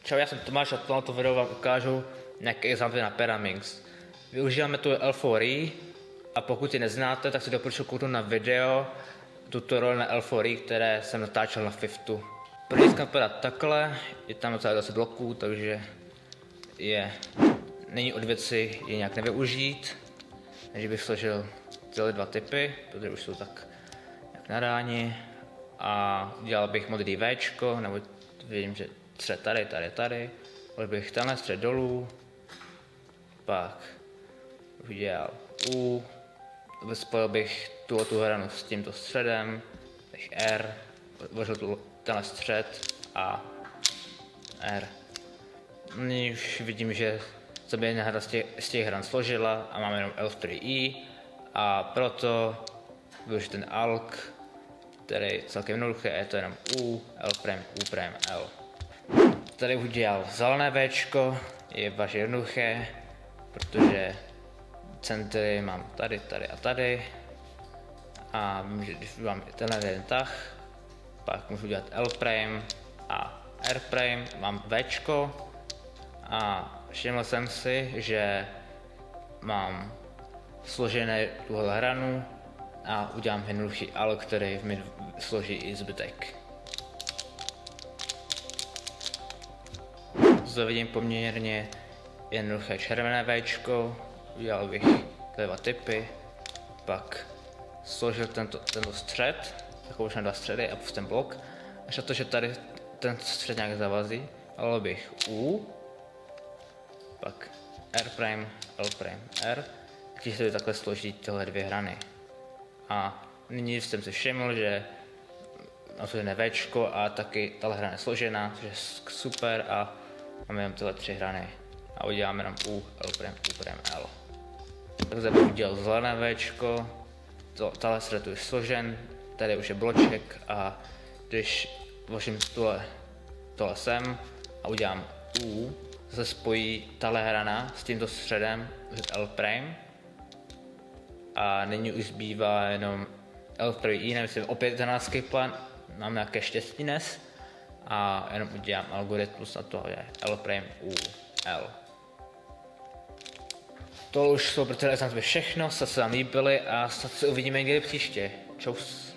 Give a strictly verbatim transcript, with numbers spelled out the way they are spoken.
Čau, já jsem Tomáš a tohoto video vám ukážu nějaké examply na Peraminx. Využíváme tu L čtyři E a pokud ji neznáte, tak si doporučuji kouknout na video tutorial na L čtyři E, které jsem natáčel na Fiftu. První vypadá takhle, je tam docela deset bloků, takže je, není od věci je nějak nevyužít. Takže bych složil tyhle dva typy, protože už jsou tak jak na ráni. A udělal bych modrý Včko, nebo vidím, že střed tady, tady, tady. Udělal bych tenhle střed dolů. Pak udělal U. Spojil bych tuhle tu hranu s tímto středem. Bych R. Vložil tu tenhle střed a R. Nyní už vidím, že se by jedna hra z těch, z těch hran složila a máme jenom L čtyři E. A proto využiju ten alk, který je celkem jednoduché, je to jenom U, L prime, U prime, L. Tady udělal zelené Včko, je vaše jednoduché, protože centry mám tady, tady a tady. A vím, že když mám tenhle jeden tah, pak můžu udělat L prime a R prime, mám Včko. A všiml jsem si, že mám složené tuhle hranu a udělám jednoduchý alk, který mi složí i zbytek. Zde vidím poměrně jednoduché červené Včko, udělal bych tyhle dva typy, pak složil tento, tento střed, takovou už na dva středy a pustím blok, až na to, že tady ten střed nějak zavazí, ale bych U, pak R prime, L prime, R, když se takhle složí tyhle dvě hrany. A nyní jsem si všiml, že mám složené Včko a taky tahle hra je složená, což je super a máme jenom tyhle tři hrany. A uděláme jenom U, L prime, U prime, L. Takže bych udělal zelené Včko, to, tahle střed je složen, tady už je bloček a když vložím tohle, tohle sem a udělám U, se spojí tahle hrana s tímto středem, L prime. A nyní už zbývá jenom L čtyři E, nevím, opět jedenáctý plán, mám nějaké štěstí dnes. A jenom udělám algoritmus na to, je L prime U L. To už jsou pro tenhle examply všechno, snad se vám líbily a snad se uvidíme někdy příště. Čus.